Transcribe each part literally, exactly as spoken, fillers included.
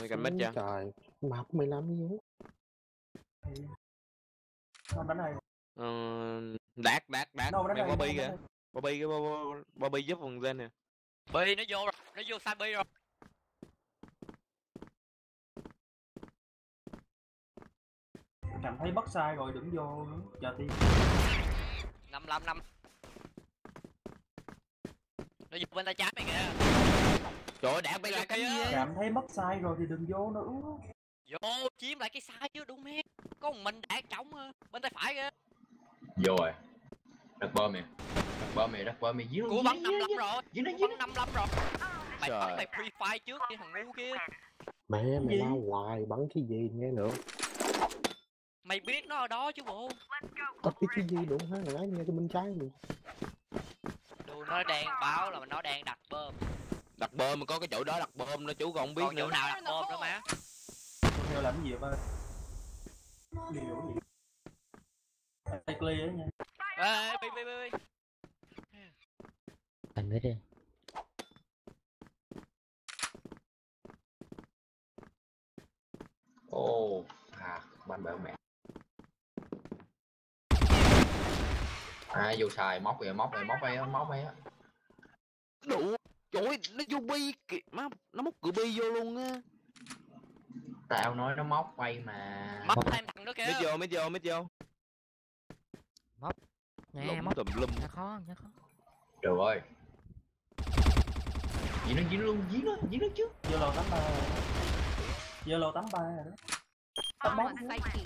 Mày cầm mít chưa? Trời, mập mày làm gì vậy? Không đánh này. Ờ, Đạt, Đạt, Đạt, Đâu, đánh mày đây, Bobby đánh kìa. đây. Bobby kìa, Bobby, Bobby giúp phần gen nè. Bi nó vô rồi, nó vô sai Bi rồi. Cảm thấy bất sai rồi đừng vô chờ tim. năm năm năm. Nó vô bên tay trái mày kìa. Trời ơi, Đạt mày làm cái gì vậy? Cảm thấy mất sai rồi thì đừng vô nữa. Vô chiếm lại cái sai chứ đúng mẹ. Có một mình Đạt trọng bên tay phải kìa. Vô rồi. Đặt bom nè. Đặt bom nè, đặt bom nè. Dưới Cú bắn năm lăm rồi. Dưới nó Cú dưới bắn năm lăm rồi. Mày Trời. bắn mày pre-fire trước đi thằng ngu kia. Mẹ mày Gì? lao hoài bắn cái gì nghe nữa. Mày biết nó ở đó chứ bộ. Tao biết cái gì đúng hả? Nói nghe cái bên trái luôn. Đồ nó đang báo là nó đang đặt bơm. Đặt bơm mà có cái chỗ đó đặt bơm nó chú còn không biết Còn nữa. chỗ nào đặt bơm nữa má. Con heo làm cái gì vậy ba? Điều gì? Tay clear á nha. Ê, Bi Bi Bi. Anh biết đi. Ồ, oh, à, banh bẹo mẹ. À, vô xài móc kìa, móc này, móc đây á, móc đây á. Đủ. Trời ơi, nó vô bi kìa. Má, nó móc cửa bi vô luôn á. Tao nói nó móc bay mà. Móc thêm thằng nữa kìa. Mít vô, mít vô, mít vô. Nghe Lộn móc tùm lum. nha khó, nha khó. Được rồi. Dí nó, dí nó luôn, dí nó, dí nó chứ. Vô lô tám ba. Vô lô tám ba rồi đó. Tám ba.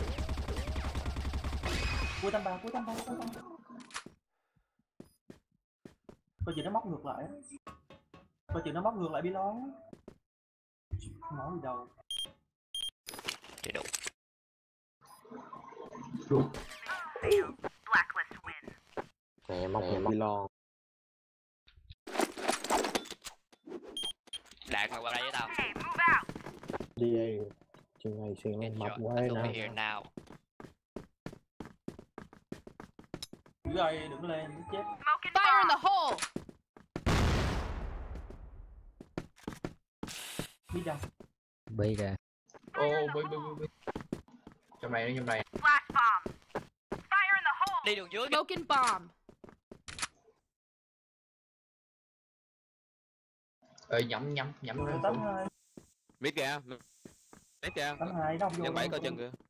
Cuối tám ba, cuối tám ba, cuối tám ba. Coi chị nó móc ngược lại. Coi chị nó móc ngược lại bi lon. Nói gì đâu. Chưa đủ. Đúng. Mẹ móc mẹ móc lo. Đạt mày qua đây với tao. Đi đây. Chừng này xuyên lên mập quá Over nè. here now. Cứ đây đừng lên nó chết. Fire in the hole! Đi ra. Bi ra. Ô, bi, bi, bi, bi. Trong này, trong này. Đi đường dưới. Smoking bomb. Ê, nhắm, nhắm, nhắm. Rồi tám hai. Mít kìa. Mít kìa. Tám hai đâu vô. Nhân bảy coi chân kìa.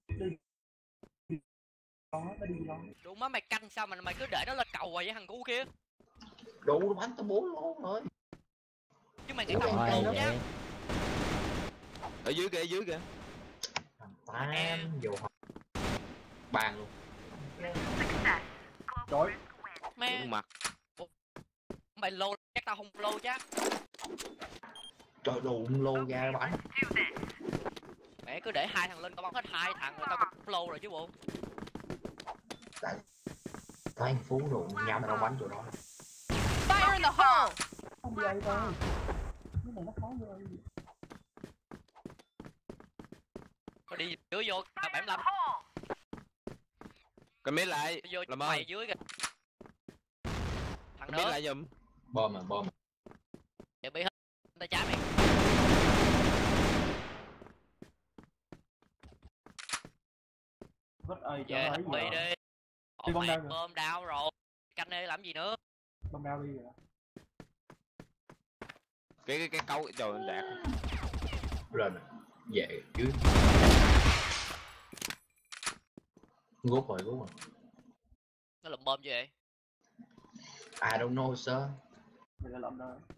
Đó, nó đi lo. Đúng má mày canh sao mà mày cứ để nó lên cầu rồi với thằng cú kia. Đủ nó bắn tao bốn luôn rồi. Chứ mày nghĩ Ủa, tao Rồi, không vậy. chứ. Ở dưới kìa, ở dưới kìa. Tám, vô học. Bàn luôn. Trời. Mẹ Đúng mặt. mày lô chắc tao không lô chứ. Trời đụng lô ra bắn. Mẹ cứ để hai thằng lên tao bắn hết hai thằng rồi tao cũng lô rồi chứ bộ. Thấy anh Phú đụng nhắm tao bắn chỗ đó. Fire in the hole! Không đi ai thôi. Cái này nó khó vô. Có đi dưới vô tao bảy mươi lăm. Cầm mít lại. Vô Làm mày ơn. dưới kìa. Thằng Cầm mít nữa. lại giùm. Bom à, bom. Để bị hết tay trái mày. Vất ơi cho Về nó thằng ấy Bi giờ. đi. Đi Ồ bom mày đao rồi. bơm đau rồi. Canh đây làm gì nữa. Bom đao đi rồi. Cái cái cái câu trời ơi, Đạt. Rồi nè. Về chứ. Gút rồi, gút rồi. Nó lụm bơm chứ vậy. I don't know sir. Mày là lộn đâu.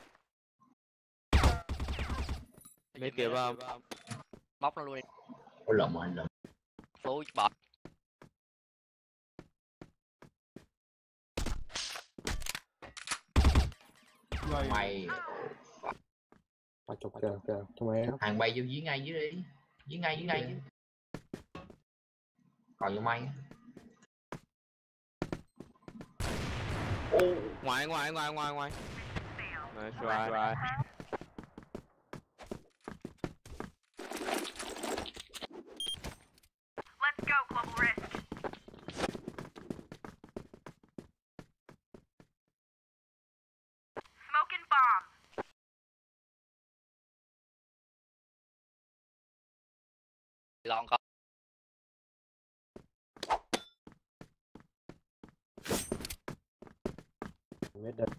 Mít kìa phải không? Móc nó luôn đi. Ôi lộn rồi, anh lộn. Phú bọt. Rồi. Mày Mà chụp kìa kìa. Cho mẹ. hàng bay vô dưới ngay dưới đi. Dưới ngay dưới ngay chứ. Còn vô may. Ô, Ngoài, ngoài, ngoài, ngoài, ngoài. Nice try. Right. Lon con. Mét đất.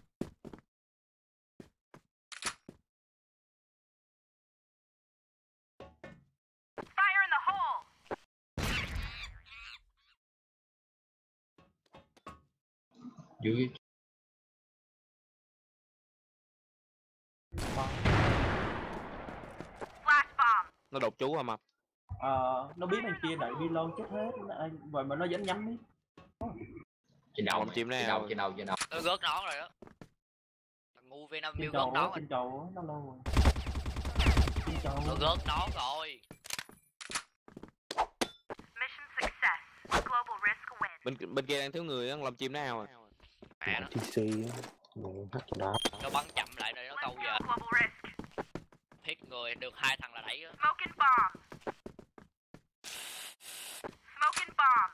Fire in the hole! Dưới Flash bomb! Nó đột chú hả mà? Ờ, nó biết bên kia đẩy bi lon chết hết. Ai- Vậy mà nó vẫn nhắm đi. trên đầu Còn mày, chim này trên đầu trên đầu trên đầu. Nó gớt nó rồi đó. Thằng ngu Việt Nam Trên miêu gớt đầu nó á, rồi. trên đầu á, nó lâu rồi. Trên đầu. Nó gớt nó rồi. Mission success. Global risk win. Bên bên kia đang thiếu người á, làm chim nào à? Mẹ nó. tê xê á. Người hát đá. Nó bắn chậm lại rồi nó câu giờ. Global risk. Thiết người được hai thằng là đẩy á. Smoking bomb. Smoking bomb.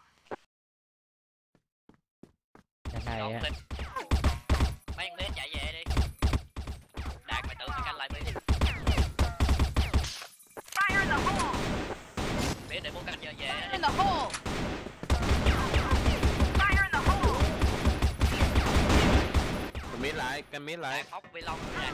Cái này Nó á. lên. Mấy thằng bé chạy về đi. Đạt mày tự mày canh lại đi. Fire in the hole! Bé để bố canh giờ về Fire đi. in the hole! Fire in the hole! Cầm miết lại, cầm miết lại. Đạt phóc vi long rồi Đạt.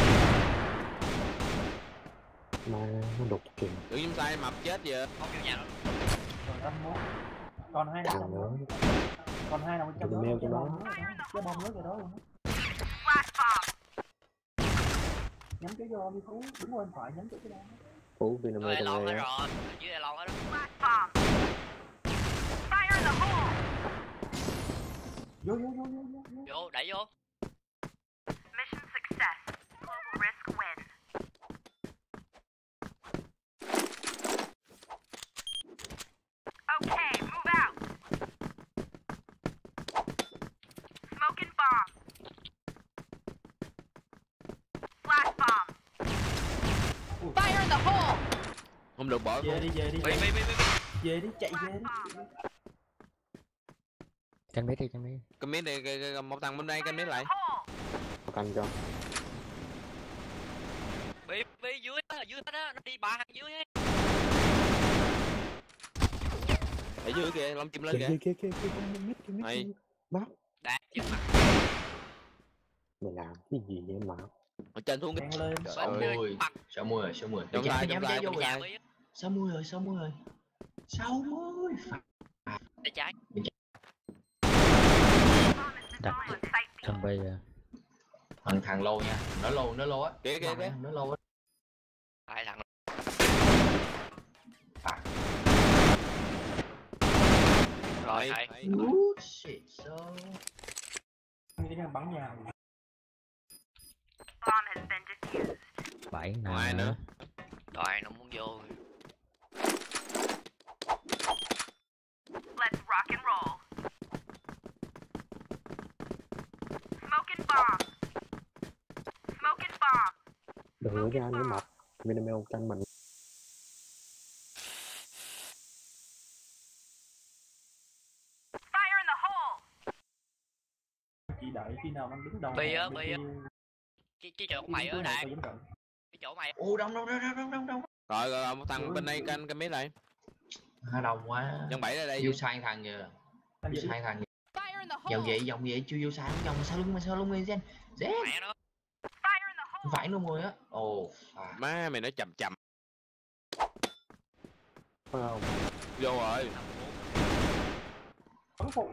Mà nó đột kìa. Tự nhiên sai mập chết giờ. Phóc vô nhà rồi. Rồi tám mốt. Còn hai Còn năm nữa. nữa. Còn hai năm trong Đừng đó. nêu Cái cho bom nó. nữa rồi đó. Cái bom nước rồi đó luôn á. Flash bomb! Nhắm cái vô đi Phú. Đứng bên phải nhắm cái đó. Phú Việt Nam Rồi trong lon hết này á. rồi. Ở dưới lon hết đó. Flash bomb! Fire in the hole! Vô vô vô vô vô. vô. Vô đẩy vô. Mission success. Global risk win. Okay, move out. Smoking bomb. Flash bomb. Fire in the hole. Không được bỏ. Về đi về đi. Bi Về, bi bi bi. về đi chạy về đi. Canh biết đi, canh biết. Cầm miết này, cái- cái- một thằng bên đây cầm miết lại. Hole. Canh cho. Bi bi dưới đó, dưới đó nó đi ba thằng dưới ấy. Ở dưới kìa, lông chim lên Kìa kìa. kìa kìa kìa kìa mít kìa mít Hay. kìa. Bác. Đạt trước mặt. Mày làm cái gì vậy mà? Ở trên xuống kìa. Hẹn lên. Trời sáu ơi. mươi sáu mươi rồi sáu mươi. Trong Dám, tay, dám, trong tay, dám vô trong rồi. tay. sáu mươi rồi sáu mươi rồi. sáu mươi. Phạt. Tay trái. Đặt trong bây giờ. Thằng thằng lô nha. Nó lô nó lô á. Kìa kìa kìa. Nó lô á. Hai thằng. Phạt. Rồi Hay. hay. Good shit so. Nghĩ đang bắn nhà. Bomb has been defused. Bảy Ngoài nữa. nữa. Rồi nó muốn vô. Let's rock and roll. Smoking bomb. Smoking bomb. Đừng nữa ra nữa mập. Việt Nam không canh mình. Fire in the hole. Chỉ đợi khi nào anh đứng đầu. Bi á, bên bi á. kia- Cái cái chỗ bên mày kia ở này Đạt. tao vẫn cận. Cái chỗ mày. Ô đông đông đông đông đông đông đông. Rồi rồi, rồi, một thằng bên đây canh cầm miết lại. Hà đông quá. Dân bảy ra đây. Vô sai thằng kìa. Anh Vô giữ. sai thằng kìa. Fire in the Dòng hole. vậy dòng vậy chưa vô sai dòng sao luôn mà sao luôn đi Gen. Gen. Mẹ nó. Fire in the hole. Phải luôn rồi á. Ồ. Phạt. Má mày nói chậm chậm. Phải không? Vô rồi. Bắn phụ.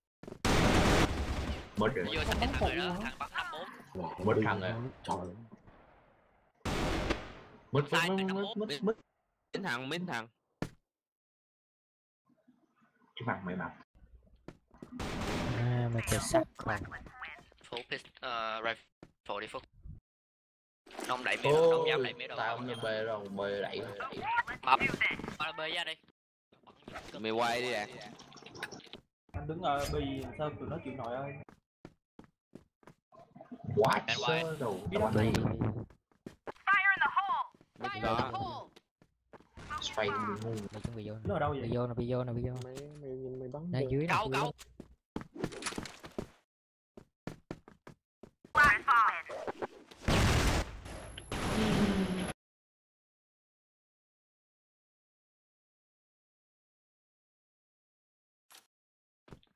Mất rồi. Vô thằng thằng rồi đó. Thằng bắn năm bốn. Mẹ, Mất đi thằng rồi. lắm. Trời ơi. Mất Sai mất thằng mất năm mất bốn. mất mất. Mít thằng, mít thằng. Cái mặt mày mặt. À, mày chơi sắc còn. Full pist. Uh, rifle đi Phúc. Nó không đẩy mé đâu. Nó không dám đẩy mé đâu. Tao như bê rồi bê đẩy đẩy. Mập. Mà bê ra đi. Mày quay đi à. Anh đứng ở bì sao tụi nó chịu nổi ơi. Quá Anh quay. sơ đồ. Biết đâu. Bây Fire in the hole. Mấy Fire cái in the đó. hole. Spray ngu. mày chuẩn bị vô Nó nè. ở đâu vậy? Bị vô nè, bị vô nè, bị vô. Mày mày nhìn mày bắn. Đây vô. dưới nè. Cậu cậu. Flash bomb.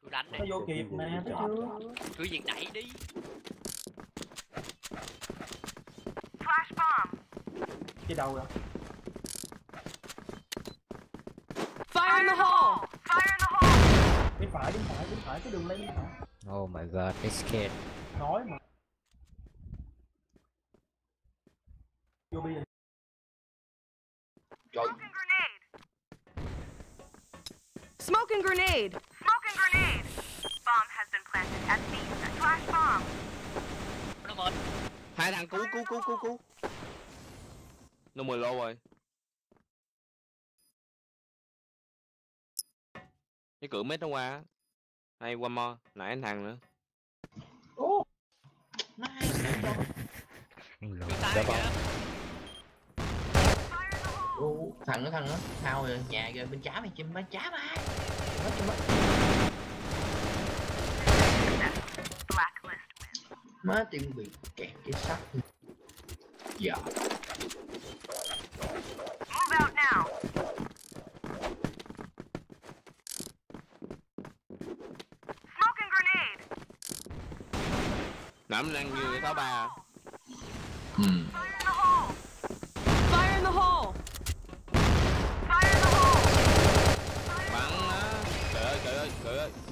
Cứ đánh đi. Nó vô kịp nè, thấy chưa? Cứ việc đẩy đi. Flash bomb. Cái đầu rồi. Fire in the hole. Fire in the hole. Bên phải, bên phải, bên phải, cái đường lên bên phải. Oh my god, this kid. Nói mà. Vô bi rồi. Trời, Smoking grenade. Smoking grenade. Smoking grenade. Bomb has been planted at B. Flash bomb. Nó mệt. Hai thằng cứu cứu cứu cứu cứu. Nó mười lô rồi. Cái cửa mét nó qua á. Hay one more, nãy anh thằng nữa. ô, nó hay thật. Cứ tay kìa. Ô, thằng nó thằng nó thao rồi, nhà kìa, bên trái mày chim bên trái mà. Nó chim Blacklist win. má tiền bị kẹt cái sắt. Dạ. Move out now. Smoking grenade. Nắm năng như sáu ba. Ừ. Fire in the hole. Fire in the hole. Fire in the hole. Bắn á. Trời ơi trời ơi trời ơi.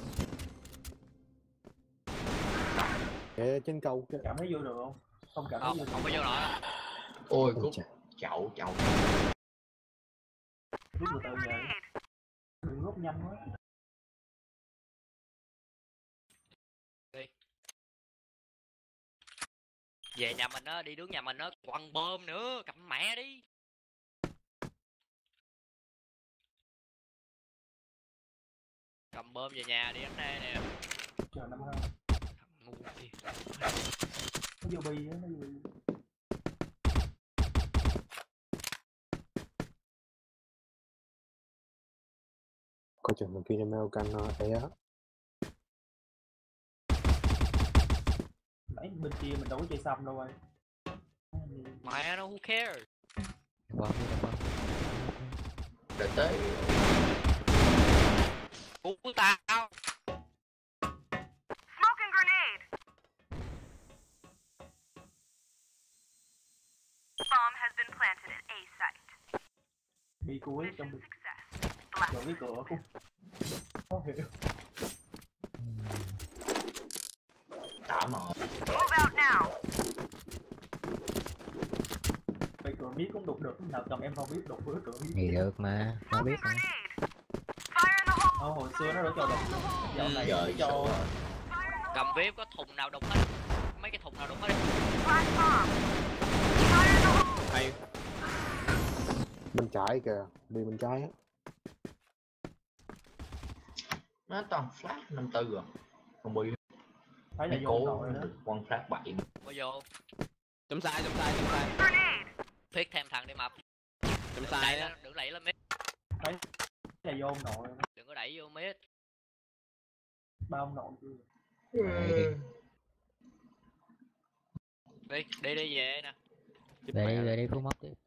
Kìa, trên cầu kìa. Cảm thấy vô được không? Không cảm thấy Không, vô được. không có vô nổi đâu. Ôi Ôi cút. trời. Chậu chậu. Rút từ từ vậy. Đừng rút nhanh quá. Về nhà mình á, đi đứng nhà mình á, quăng bơm nữa, cầm mẹ đi. Cầm bơm về nhà đi anh đây nè. Chờ năm hơn. Thằng ngu đi. Nó vô bi á, nó vô bi. Coi chừng mình kia cho mail canh nó ấy á. Nãy bên kia mình đâu có chơi xăm đâu rồi. Mẹ nó who cares. Bom đi, bom. Đợi tới. Cứu tao. Smoking grenade. Bomb has been planted at A site. Bi cuối trong Mission được. success. Rồi cái cửa cũng. Không hiểu. Tả mà. Move out now. Cái cửa biết cũng đục được, nào cầm em không biết đục với cửa biết. Gì được mà, nó biết Smoking mà. grenade. Fire in the hole. Ờ, hồi xưa nó đã cho đục. Dạo này Trời cho cho. Cầm vip có thùng nào đục hết. Mấy cái thùng nào đục hết đi. Flash bomb. Fire in the hole. Hay. Bên trái kìa, đi bên trái á. Nó toàn flash năm tư rồi. Không bị. thấy là Mấy vô cố rồi đó. được one flash bảy. Có vô. Chấm sai chấm sai chấm sai. Grenade. Pick thêm thằng đi mập. Chấm Đừng sai đẩy á. nó, đừng đẩy lên mid. Thấy là vô ông nội, Đừng có đẩy vô mid. ba ông nội chưa. Đi, đi đi về nè. Về đi, về đi, Phú Mốc đi.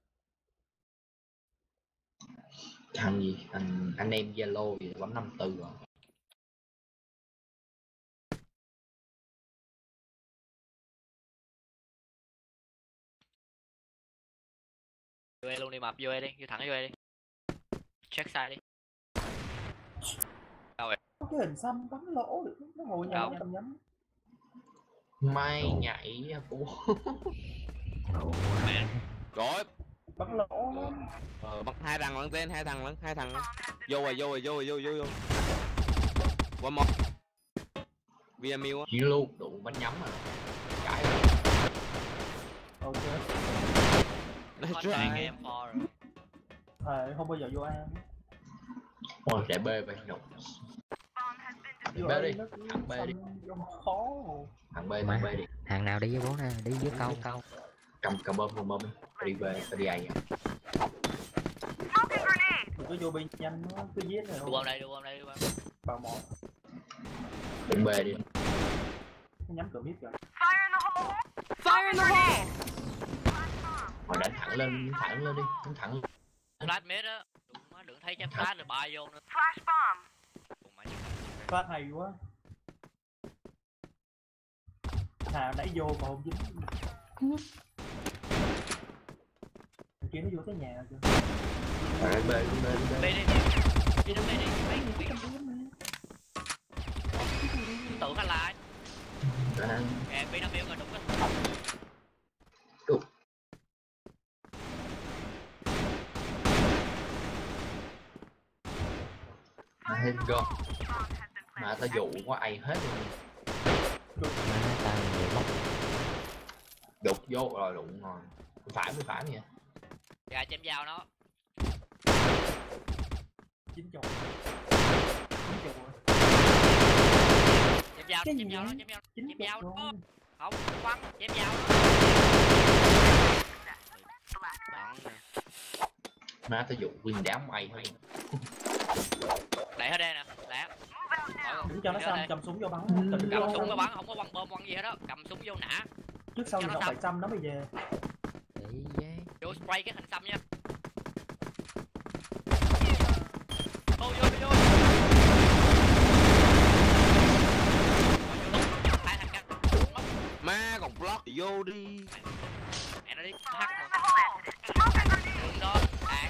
Thằng gì? Thằng anh em Zalo gì bấm năm tư rồi. Vô E luôn đi mập, vô E đi, vô thẳng vô E đi. Check side đi. Có cái hình xăm bắn lỗ được, nó hồi nhà Đâu? nó tầm nhắm. Mai nhảy của Ngủ Mẹ. Rồi. Bắn lỗ lắm. Ờ, bắt hai thằng lẫn tên, hai thằng lẫn, hai thằng lẫn. Vô rồi, vô rồi, vô rồi, vô vô vô. One more. Viamil á. chỉ luôn đủ bánh nhắm à. Cái rồi. Ok. Nice Có try. hai game for rồi. À, không bao giờ vô A. Thôi để B về đâu. Bomb has been defused. Đi Vô B A đi. nó cứ Thằng B đi. xăm vô khó. Thằng B Má. thằng B đi. Hàng nào đi với bố nè, đi dưới câu câu. Cầm cầm bơm cầm bơm đi. Phải đi B phải đi A à. Smoking grenade. Đừng có vô bên nhanh nó cứ giết rồi. Đu bom đây, đu bom đây, đu bom. Vào mỏ. Bên B đi. Nó nhắm cửa mid kìa. Fire in the hole. Fire in the hole. Hồi đánh thẳng lên, đánh thẳng lên đi, đánh thẳng lên. Flash mid á. Đừng, má, đừng thấy chắc flash rồi bay vô nữa. Flash bomb. Cùng mày. Phát hay quá. Hà nãy vô mà không dính. Thằng kia nó vô tới nhà chưa? Rồi bê bê bê B đi. Đi đâu B đi. B đi. Tự khá lại. à, Kìa B năm yêu rồi đúng á. Đúng. à, hết go mà ta dụ quá ai hết luôn. Má tao nhiều lắm. Đục vô rồi đụng rồi phải mới phải vậy. Dạ chém dao nó. Chín chục. Chín chục rồi. Chém dao, Cái chém gì dao nó, vậy? chém dao. Chín Chém chục dao rồi. nó. Không, quăng, chém dao nó. Bắn nè. Má ta dụ nguyên đám mày thôi. Đẩy ở đây nè, đẩy. Đứng cho nó xăm cầm súng vô bắn. Cầm Cầm súng nó bắn, không có quăng bơm quăng gì hết đó. Cầm súng vô nã. Trước sau cho thì nó nó xăm. phải xăm nó mới về. Để giá. Vô spray cái hình xăm nha. Vô vô vô. Hai thằng căng. Má còn block thì vô đi. Mẹ nó đi hack mà. Smoke and grenade. Đường đó. Đạn.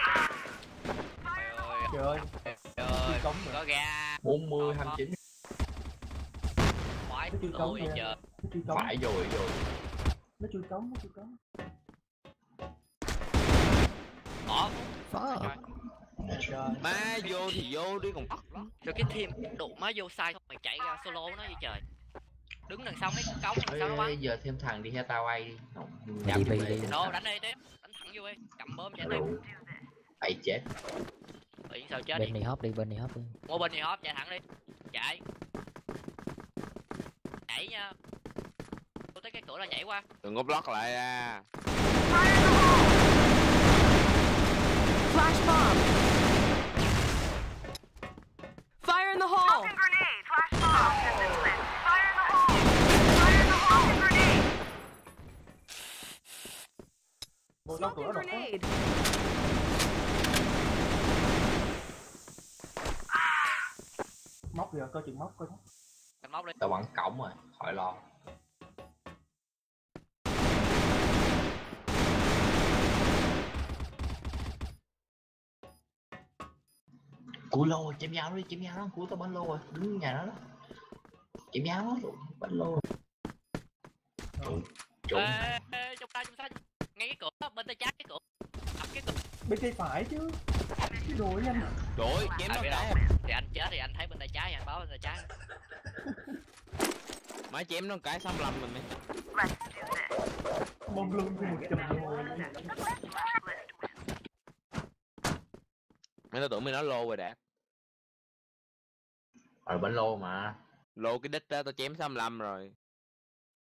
Trời ơi. Trời ơi. Trời ơi. Cống rồi. Có ga. bốn mươi hai mươi chín Phải Nó chưa lôi cống kìa. chờ. Nó chưa cống. phải rồi rồi. Nó chưa cống, nó chưa cống. Bỏ. Phó. Trời. Má vô thì vô đi còn block. Rồi cái team đụng má vô sai không mày chạy ra solo nó vậy trời. Đứng đằng sau mấy con cống đằng sau nó Ê, bắn. giờ thêm thằng đi theo tao ai đi. Không, Đi dám đi đi. đi. Đồ đánh đi tiếp. Đánh thẳng vô đi. Cầm bơm chạy đi. Đủ. Ai chết. Tự nhiên sao chết đi. Bên này hop đi, bên này hop đi. Mua bên thì hop chạy thẳng đi. Chạy. Nhảy nha. Tôi tới cái cửa là nhảy qua. Đừng có block lại à. Flash bomb. Fire in the hole. Smoke and grenade. Flash bomb has been planted. Fire in the hole. Fire in the hole. Smoke and grenade. Vô trong Smoke cửa and rồi. grenade. Móc kìa, coi chừng móc coi. Cầm móc đi. Tao bắn cổng rồi, khỏi lo. Cú lô chém nhau nó đi, chém nhau nó, cú tao bắn lô rồi, đứng nhà nó đó. Chém nhau nó, bắn lô rồi. Trụng, trụng. Ê, ê, trong tay, trong tay. Ngay cái cửa, bên tay trái cái cửa. Ập cái cửa. Bên tay phải chứ. Cái đồ ấy anh. Đổi chém À, nó biết cái. đâu. Thì anh chết thì anh thấy bên tay trái thì anh báo bên tay trái. Má chém nó cái xăm lầm mình đi. Let's do this. Mông lưng của một chùm rồi. Mấy tao tưởng mày nói lô rồi đã. Rồi bắn lô mà. Lô cái đích đó tao chém xăm lầm rồi.